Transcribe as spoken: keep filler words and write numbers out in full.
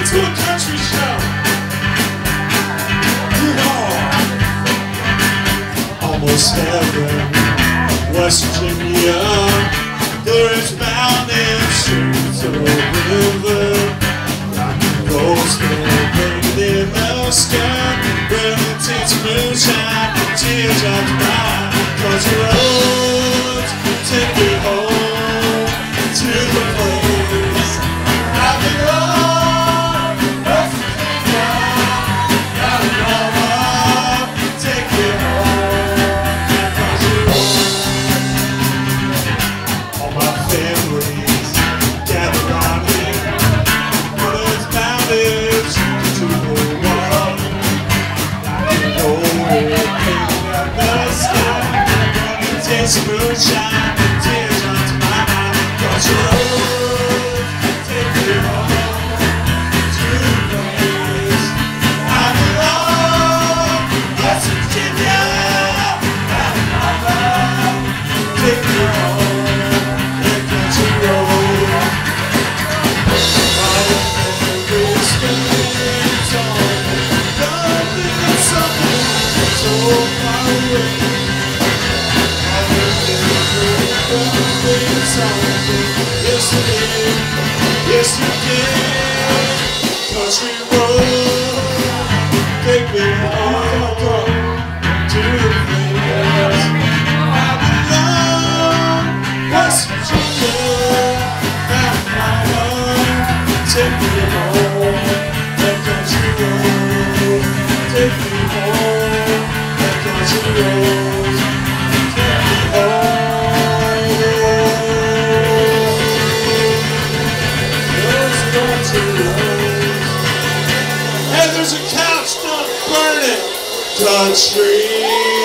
to a country show. Yeehaw. Almost heaven, West Virginia. There is mountains, streams, a river. Rock and roll still painted in the sky. Burning tints, moonshine, teardrops bright. Country roads take me home to the place I belong. West Virginia, gotta come up, take me home. Country roads. All my families gather round me. Woods, mountains, to the wall. I can hold it, painted up the sky. Taste of moonshine, tears onto my eye. Country roads take me home to the place I belong. West Virginia, take me home. The country road. I remember spending time, nothing, something so far away. Yesterday, yesterday, country road, take me home to the place I belong. West Virginia, found my home. Take me home, that country road. Take me home, that country road. Take me home. And there's a couch not burning country.